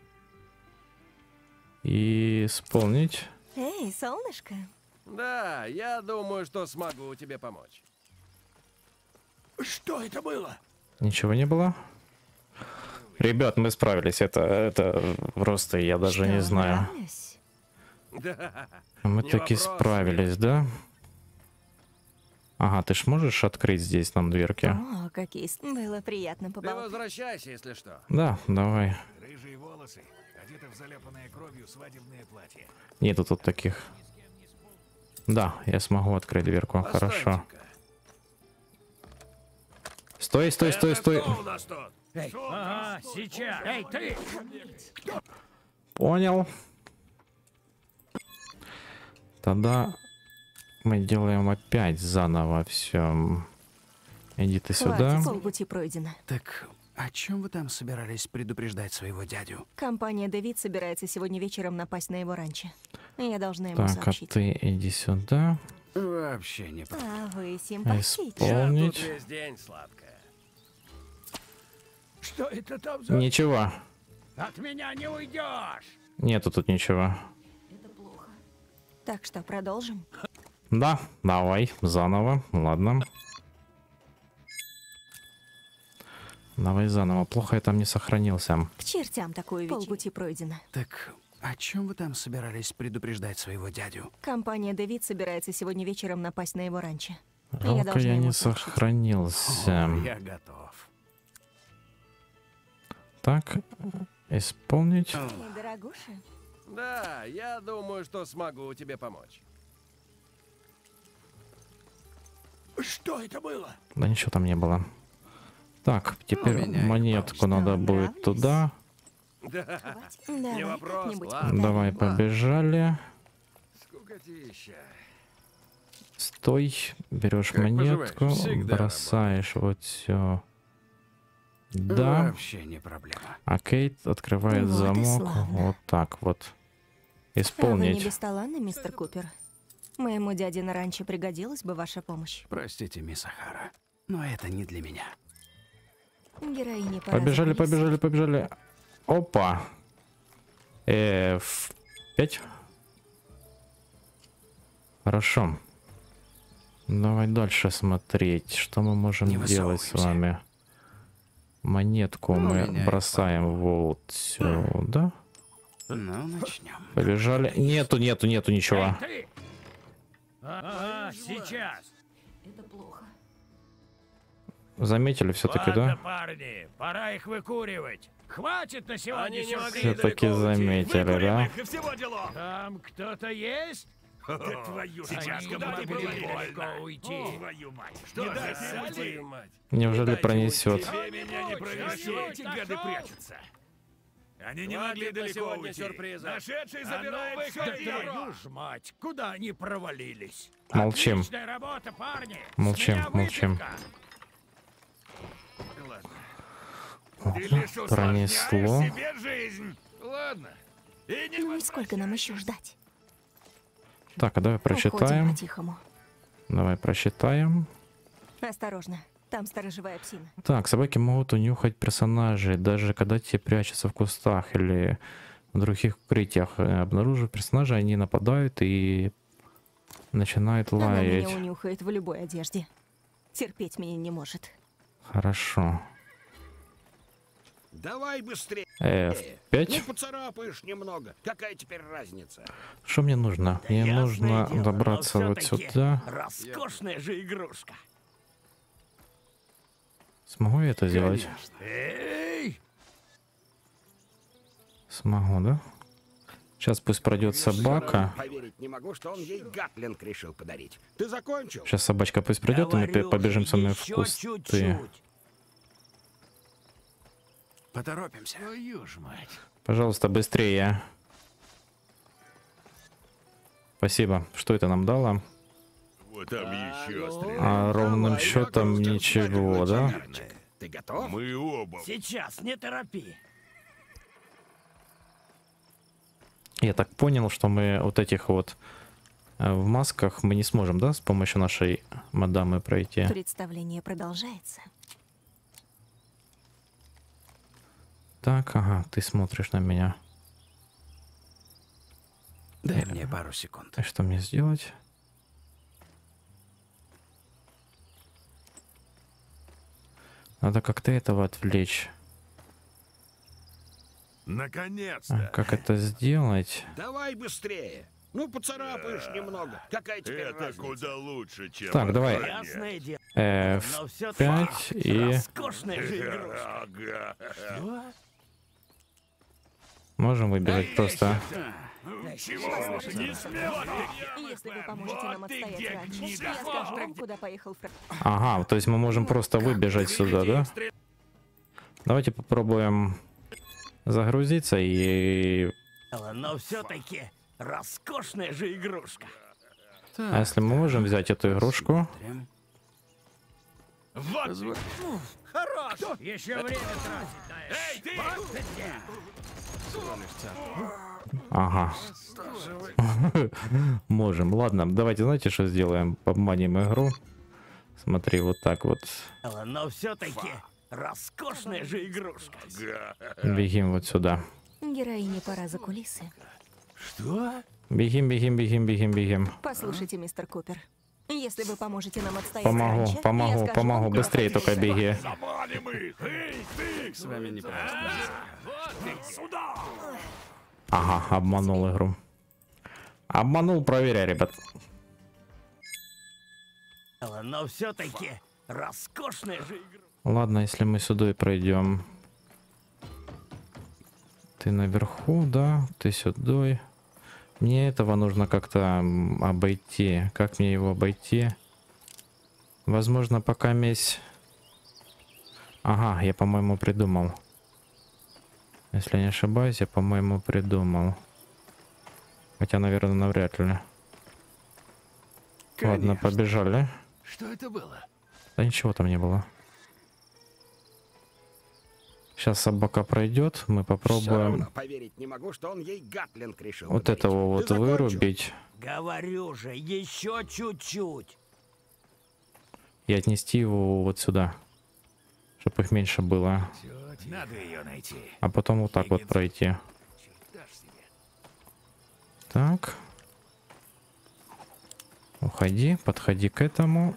S5: И исполнить.
S3: Эй, солнышко.
S6: Да, я думаю, что смогу тебе помочь.
S11: Что это было?
S5: Ничего не было? Ребят, мы справились. Это, это просто я даже не
S3: Что,
S5: знаю.
S3: нравлюсь?
S6: Да.
S5: Мы
S6: Не
S5: таки
S6: вопрос,
S5: справились, да? Ага, ты ж можешь открыть здесь нам дверки?
S3: О, какие... с- Было приятно
S6: Ты
S3: поболтать.
S6: возвращайся, если что.
S5: Да, давай.
S11: Рыжие волосы, одета в заляпанное кровью свадебное платье.
S5: Нету тут таких. Да, я смогу открыть дверку. Хорошо.
S6: Постойте-ка.
S5: Стой, стой, стой, стой.
S11: Кто у нас тут? Эй, ага, сейчас. Эй, ты!
S5: Понял. Тогда мы делаем опять заново все. Иди ты сюда.
S3: Хватит, полпути пройдено.
S9: Так о чем вы там собирались предупреждать своего дядю?
S3: Компания Дэвид собирается сегодня вечером напасть на его ранчо. Я должна ему
S5: Так, а
S3: сообщить.
S5: ты иди сюда.
S9: Вообще не про-
S3: А вы симпатичны.
S6: Я
S5: Исполнить.
S6: тут весь день, сладкая.
S11: Что это там за...
S5: Ничего.
S11: От меня не уйдешь!
S5: Нету тут ничего.
S3: Так что продолжим.
S5: Да, давай, заново. Ладно. Давай заново. Плохо я там не сохранился.
S3: К чертям такую вечеринку. Полпути пройдено.
S9: Так о чем вы там собирались предупреждать своего дядю?
S3: Компания Дэвид собирается сегодня вечером напасть на его ранчо.
S5: Жалко,
S3: должна
S5: я
S3: ему
S5: не
S3: сообщить.
S5: сохранился.
S9: О, я готов.
S5: Так, исполнить.
S3: Дорогуша.
S6: Да, я думаю, что смогу тебе помочь.
S11: Что это было?
S5: Да ничего там не было. Так, теперь
S9: меня и
S5: монетку
S3: Что,
S5: надо будет
S3: нравлюсь?
S5: туда.
S6: Да.
S3: Давай
S6: вопрос,
S3: как-нибудь
S6: ладно.
S3: повторим.
S5: Давай, побежали.
S6: Скукотища.
S5: Стой, берешь
S9: Как
S5: монетку,
S9: поживаешь? Всегда
S5: бросаешь вот все. Да.
S9: Вообще не проблема.
S5: А Кейт открывает
S3: Вот и
S5: замок.
S3: славно.
S5: Вот так вот.
S3: А вы не
S5: Исполнить.
S3: бесталанны, мистер Купер? Моему дяде на ранчо пригодилась бы ваша помощь.
S9: Простите, мисс Охара, но это не для меня.
S3: Героини пора
S5: Побежали,
S3: закрыться.
S5: побежали, побежали. Опа. эф пять. Хорошо. Давай дальше смотреть, что мы можем
S9: Не
S5: делать с
S9: высовываемся.
S5: вами. Монетку
S9: Ну,
S5: мы
S9: меня и
S5: бросаем вот сюда.
S9: Ну, начнем.
S5: Побежали. Нету, нету, нету ничего.
S11: Ты! Ага, сейчас.
S5: Заметили все-таки,
S11: Ладно,
S5: да?
S11: парни, пора их выкуривать. Хватит на сегодня
S6: Они не могли
S11: сюрпризов.
S5: Все-таки
S6: далеко уйти.
S5: заметили,
S11: Выкурим
S5: да?
S11: их, и всего делов. Там кто-то есть?
S8: Да твою
S11: Сейчас
S8: Они
S11: куда ты
S8: могли
S11: были
S8: далеко
S11: далеко уйти?
S8: Твою мать.
S11: Что
S8: Не
S11: за
S8: дайте
S11: сали?
S8: уйти.
S6: Твою мать.
S5: Неужели
S6: дайте
S5: пронесет?
S11: Ты меня не провести, эти гады прячутся.
S8: Они не
S6: Хватит
S8: могли
S6: на
S8: далеко
S6: сегодня
S8: уйти.
S6: сюрпризов.
S8: Нашедший
S11: А ну,
S8: забирает все
S11: выходи,
S8: добро.
S11: твою ж мать, куда они провалились?
S5: Молчим.
S11: Отличная работа, парни. С
S5: Молчим,
S11: меня
S5: молчим.
S11: выпивка.
S8: Ты лишил
S5: Пронесло.
S8: усложняешь себе жизнь. Ладно. И не
S3: Ну и сколько нам еще ждать?
S5: Так, а давай
S3: Уходим
S5: прочитаем.
S3: по-тихому.
S5: Давай прочитаем.
S3: Осторожно, там сторожевая псина.
S5: Так, собаки могут унюхать персонажей, даже когда те прячутся в кустах или в других укрытиях. Э, Обнаружив персонажа, они нападают и начинают
S3: Она
S5: лаять.
S3: меня унюхает в любой одежде. Терпеть меня не может.
S5: Хорошо.
S12: Давай быстрее.
S5: эф
S12: Ну,
S5: пять.
S12: поцарапаешь немного. Какая теперь разница?
S5: Что мне нужно? Мне
S11: Ясное
S5: нужно
S11: дело,
S5: добраться
S11: но
S5: вот
S11: всё-таки
S5: сюда.
S11: Роскошная же игрушка.
S5: Смогу я это сделать?
S11: Эй!
S5: Смогу, да? Сейчас пусть пройдет собака.
S12: Поверить не могу, что он ей гатлинг решил подарить. Ты закончил?
S5: Сейчас собачка пусть придет, и мы
S11: Говорю,
S5: побежим со мной в
S11: ещё
S5: кусты.
S11: чуть-чуть.
S9: Поторопимся.
S11: Твою ж мать.
S5: Пожалуйста, быстрее. Спасибо. Что это нам дало?
S8: Вот там еще стрелять.
S5: А ровным счетом ничего, да?
S12: Ты готов?
S8: Мы оба.
S12: Сейчас, не торопи.
S5: Я так понял, что мы вот этих вот э, в масках мы не сможем, да, с помощью нашей мадамы пройти.
S3: Представление продолжается.
S5: Так, ага, ты смотришь на меня.
S9: Дай мне пару секунд.
S5: И что мне сделать? Надо как-то этого отвлечь. А
S8: Наконец-то.
S5: как это сделать?
S12: Давай быстрее. Ну, поцарапаешь немного. Какая теперь
S8: Это
S12: разница?
S8: куда лучше, чем
S5: Так, давай.
S8: охранять.
S12: Ясное дело.
S5: эф пять и...
S12: Роскошная же игрушка.
S8: Ага.
S5: Можем выбежать просто.
S3: Если вы поможете нам отстоять раньше, я скажу вам, куда поехал Фрэнк.
S5: Ага, то есть мы можем просто выбежать сюда, да? Давайте попробуем загрузиться и...
S12: Но все-таки роскошная же игрушка.
S5: А если мы можем взять эту игрушку?
S12: Вот. Хорош. Еще время тратить. Эй, ты!
S5: Ага. Можем. Ладно, давайте, знаете, что сделаем? Обманем игру. Смотри, вот так вот.
S12: Но все-таки роскошная же игрушка.
S5: Бегим вот сюда.
S3: Героине пора за кулисы.
S12: Что?
S5: Бегим, бегим, бегим, бегим, бегим.
S3: Послушайте, мистер Купер. Если вы поможете нам отстоять
S5: Помогу,
S3: раньше, я
S5: помогу,
S3: скажу
S5: помогу.
S3: вам, куда
S5: Быстрее
S3: поехал
S5: только
S3: Фрэнк.
S5: беги.
S9: С вами не просто.
S5: Ага, обманул игру. Обманул, проверяй, ребят.
S12: Но все-таки роскошная же игрушка.
S5: Ладно, если мы сюда и пройдем. Ты наверху, да? Ты сюда. Мне этого нужно как-то м, обойти. Как мне его обойти? Возможно, пока месть... Ага, я, по-моему, придумал. Если не ошибаюсь, я, по-моему, придумал. Хотя, наверное, навряд ли. Ладно, побежали.
S11: Что это было?
S5: Да ничего там не было. Сейчас собака пройдет, мы
S12: Всё
S5: попробуем
S12: равно поверить не могу, что он ей гатлинг решил
S5: вот
S12: подарить.
S5: этого вот
S12: Ты закончил?
S5: вырубить
S12: Говорю же, еще чуть-чуть.
S5: и отнести его вот сюда, чтобы их меньше было,
S11: Надо ее найти.
S5: а потом вот так вот пройти. Так. Уходи, подходи к этому.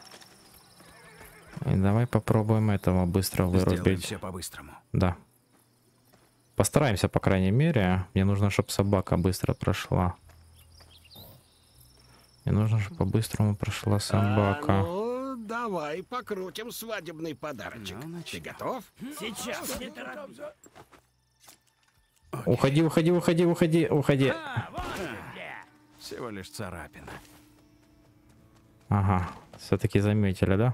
S5: И давай попробуем этого быстро
S9: Сделаем
S5: вырубить.
S9: все по-быстрому.
S5: Да. Постараемся, по крайней мере. Мне нужно, чтобы собака быстро прошла. Мне нужно, чтобы по-быстрому прошла собака.
S12: А, ну, давай покрутим свадебный подарочек. Ты готов? Сейчас, не торопись.
S5: Уходи, уходи, уходи, уходи, уходи.
S9: Всего лишь царапина.
S5: Ага, все-таки заметили, да?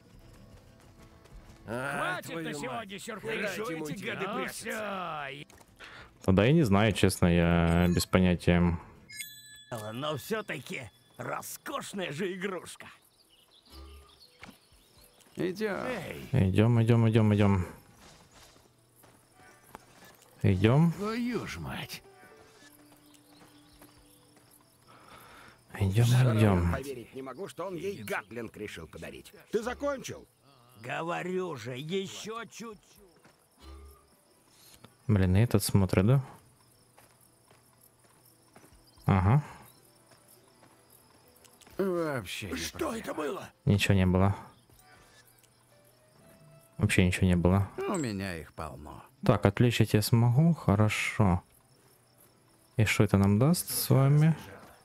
S12: Хватит на сегодня сюрпризы. Гады прячутся.
S5: Тогда я не знаю, честно, я без понятия.
S12: Но все-таки роскошная же игрушка.
S9: Идем.
S5: Идем, идем, идем, идем. Идем,
S11: Твою ж мать.
S5: идем,
S12: Всё равно
S5: идем.
S12: поверить не могу, что он ей гатлинг решил подарить. Ты закончил? Говорю же, еще чуть-чуть.
S5: Блин, и этот смотрит, да? Ага,
S9: Вообще не
S11: Что
S9: проблема.
S11: это было?
S5: ничего не было. Вообще ничего не было.
S9: У меня их полно.
S5: Так, отвлечь я смогу, хорошо. И что это нам даст с вами?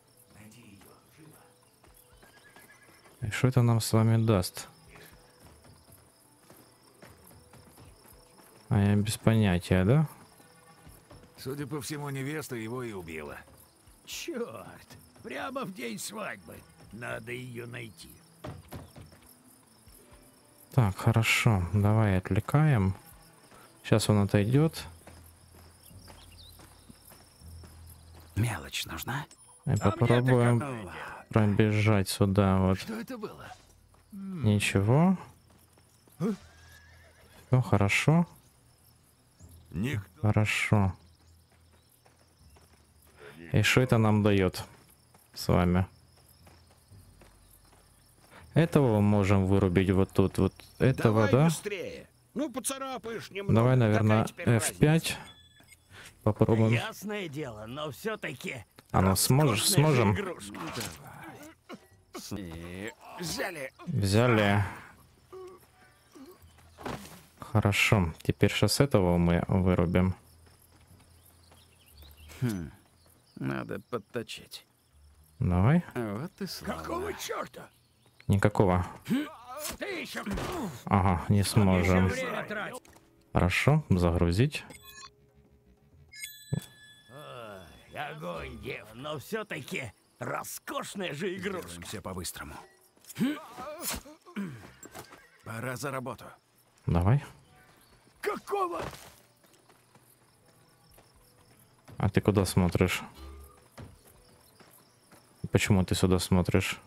S5: И что это нам с вами даст? А я без понятия, да?
S11: Судя по всему, невеста его и убила. Черт! Прямо в день свадьбы. Надо ее найти.
S5: Так, хорошо. Давай отвлекаем. Сейчас он отойдет.
S9: Мелочь нужна?
S5: И попробуем пробежать сюда вот.
S6: Что это было?
S5: Ничего. Все хорошо.
S7: Никто.
S5: Хорошо. И что это нам дает с вами? Этого мы можем вырубить вот тут, вот этого,
S12: Давай
S5: да?
S12: быстрее. Ну, поцарапаешь немного.
S5: Давай,
S12: Какая
S5: наверное,
S12: теперь
S5: эф пять. Попробуем.
S12: Ясное дело, но все-таки.
S5: А ну сможешь, сможем.
S12: И взяли.
S5: Взяли. Хорошо. Теперь сейчас этого мы вырубим.
S9: Хм. Надо подточить.
S5: Давай.
S9: Вот и слава.
S11: Какого черта?
S5: Никакого.
S11: Ты еще
S5: Ага, не сможем.
S11: время тратишь.
S5: Хорошо, загрузить.
S12: Огонь, дев, но все-таки роскошная же игрушка.
S9: Все по-быстрому. Пора за работу.
S5: Давай.
S11: Какого?
S5: А ты куда смотришь? Почему ты сюда смотришь?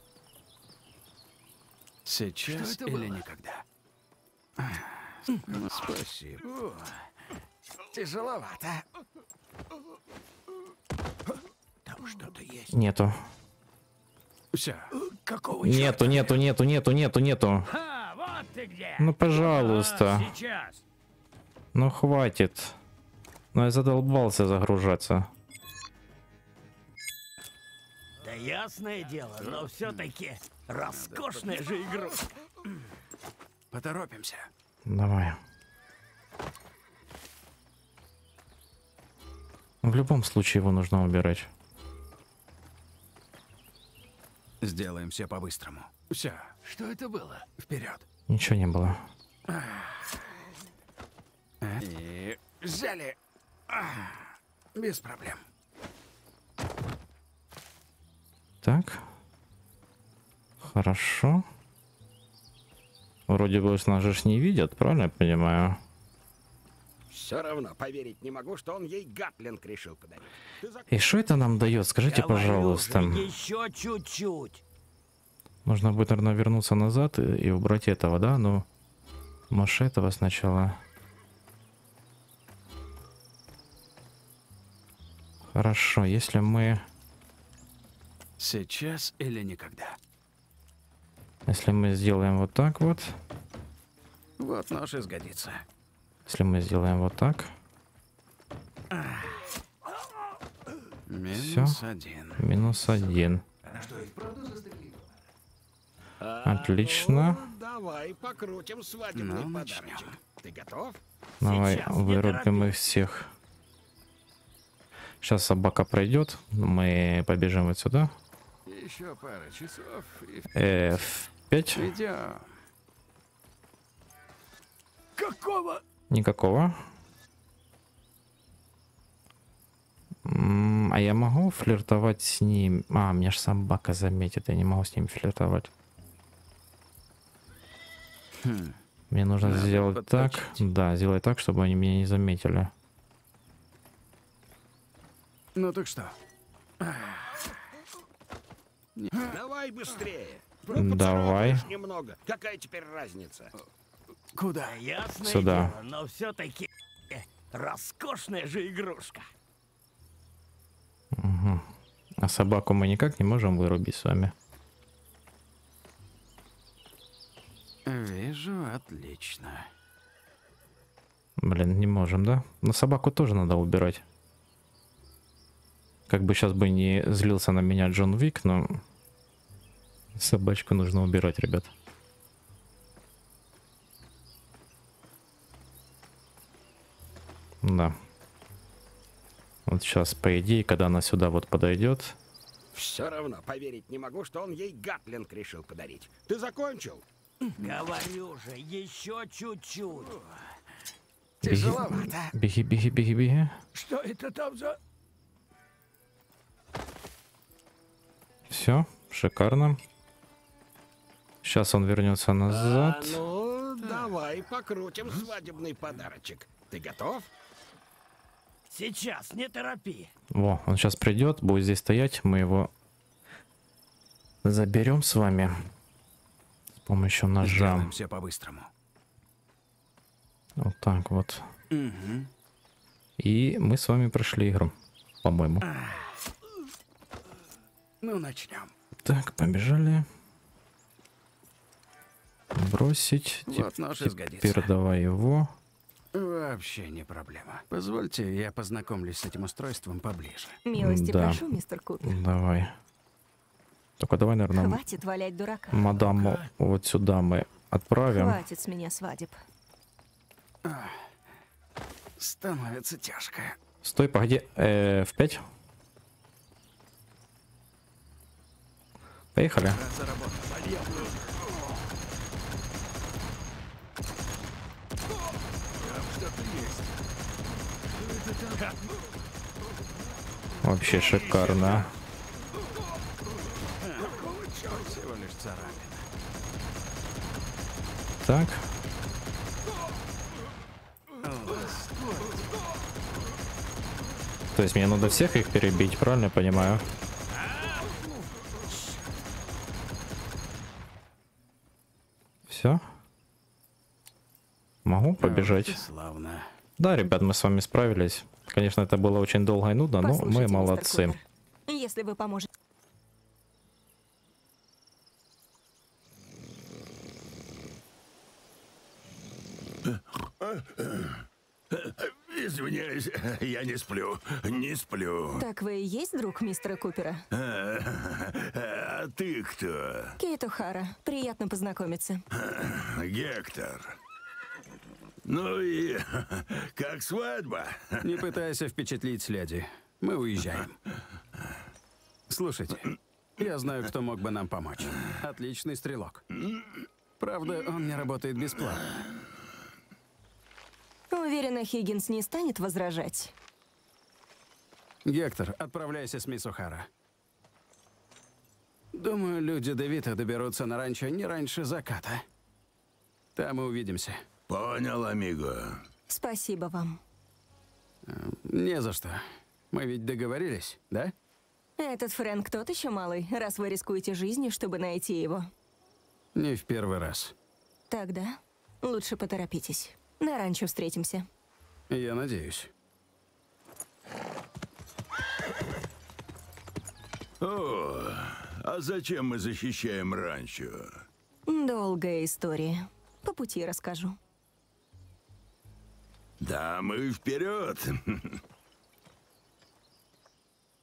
S9: Сейчас или никогда. Ну, спасибо.
S12: Тяжеловато. Там что-то есть.
S5: Нету.
S9: Все.
S11: Какого
S5: Нету, нету, нету, нету, нету, нету.
S11: А, вот ты где.
S5: Ну, пожалуйста.
S11: А, сейчас.
S5: Ну, хватит. Ну, я задолбался загружаться.
S12: Да ясное дело, но все-таки роскошная же игрушка.
S9: Поторопимся.
S5: Давай. В любом случае его нужно убирать.
S9: Сделаем все по-быстрому. Все.
S6: Что это было?
S9: Вперед.
S5: Ничего не было.
S9: И взяли. Без проблем.
S5: Так. Хорошо. Вроде бы нас же ж не видят, правильно я понимаю?
S12: Все равно поверить не могу, что он ей гатлинг решил подарить. Ты зак-
S5: И что это нам дает? Скажите,
S12: Говорю же,
S5: пожалуйста.
S12: еще чуть-чуть.
S5: Нужно будет, наверное, вернуться назад и, и убрать этого, да? Ну, может, этого сначала. Хорошо, если мы...
S9: Сейчас или никогда.
S5: Если мы сделаем вот так вот.
S9: Вот нож и сгодится.
S5: Если мы сделаем вот так.
S9: Минус
S5: Все.
S9: один.
S5: Минус один. Отлично.
S12: Ну, давай покрутим свадебный
S9: Ну,
S12: подарочек.
S9: начнем.
S12: Ты готов?
S5: Давай
S12: Сейчас, не
S5: вырубим
S12: торопись.
S5: их всех. Сейчас собака пройдет. Мы побежим вот сюда.
S9: Еще пара часов и
S5: эф пять.
S9: идем.
S11: Какого?
S5: Никакого. М, А я могу флиртовать с ним? А, меня ж собака заметит. Я не могу с ним флиртовать.
S9: Хм.
S5: Мне нужно
S9: Надо
S5: сделать так.
S9: подточить.
S5: Да, сделать так, чтобы они меня не заметили.
S9: Ну так что?
S12: Давай быстрее.
S5: Давай.
S12: поцарапаешь немного. Какая теперь разница?
S9: Куда?
S12: Ясное
S5: Сюда.
S12: дело, но все-таки роскошная же игрушка.
S5: Мгм. А собаку мы никак не можем вырубить с вами.
S9: Вижу, отлично.
S5: Блин, не можем, да? Но собаку тоже надо убирать. Как бы сейчас бы не злился на меня Джон Уик, но собачку нужно убирать, ребят. Да. Вот сейчас, по идее, когда она сюда вот подойдет,
S12: Все равно поверить не могу, что он ей гатлинг решил подарить. Ты закончил? Говорю же, еще чуть-чуть.
S5: беги,
S12: Тяжеловато.
S5: беги, беги, беги, беги.
S11: Что это там за...
S5: Все, шикарно. Сейчас он вернется назад.
S12: А, ну, давай покрутим свадебный подарочек. Ты готов?
S11: Сейчас, не торопи.
S5: Во, он сейчас придет, будет здесь стоять, мы его заберем с вами с помощью ножа.
S9: Сделаем все по-быстрому.
S5: Вот так вот.
S9: Угу.
S5: И мы с вами прошли игру, по-моему.
S9: Ну, начнем.
S5: Так, побежали. Бросить.
S9: Вот нож и сгодится.
S5: Теперь давай его.
S9: Вообще не проблема. Позвольте, я познакомлюсь с этим устройством поближе.
S3: Милости
S5: Да.
S3: прошу, мистер Купер.
S5: Давай. Только давай, наверное,
S3: Хватит валять дурака.
S5: мадаму вот сюда мы отправим.
S3: Хватит с меня свадеб.
S9: Ах, становится тяжко.
S5: Стой, погоди. Э, в пять. Поехали. Вообще шикарно.
S9: Всего лишь царапина.
S5: Так. То есть мне надо всех их перебить, правильно я понимаю? Все? Могу побежать?
S9: Вот и славно.
S5: Да, ребят, мы с вами справились. Конечно, это было очень долго и нудно, но мы
S3: Послушайте, мистер
S5: молодцы.
S3: Купер, если вы поможете...
S8: Извиняюсь, я не сплю, не сплю.
S3: Так вы и есть друг мистера Купера?
S8: А, а ты кто?
S3: Кейт О'Хара. Приятно познакомиться.
S8: Гектор. Ну и как свадьба?
S9: Не пытайся впечатлить леди. Мы уезжаем. Слушайте, я знаю, кто мог бы нам помочь. Отличный стрелок. Правда, он не работает бесплатно.
S3: Уверена, Хиггинс не станет возражать.
S9: Гектор, отправляйся с мисс О'Хара. Думаю, люди Девита доберутся на ранчо не раньше заката. Там мы увидимся.
S8: Понял, амиго.
S3: Спасибо вам.
S9: Не за что. Мы ведь договорились, да?
S3: Этот Фрэнк тот еще малый, раз вы рискуете жизнью, чтобы найти его.
S9: Не в первый раз.
S3: Тогда лучше поторопитесь. На ранчо встретимся.
S9: Я надеюсь.
S8: О, а зачем мы защищаем ранчо?
S3: Долгая история. По пути расскажу.
S8: Да, мы вперед.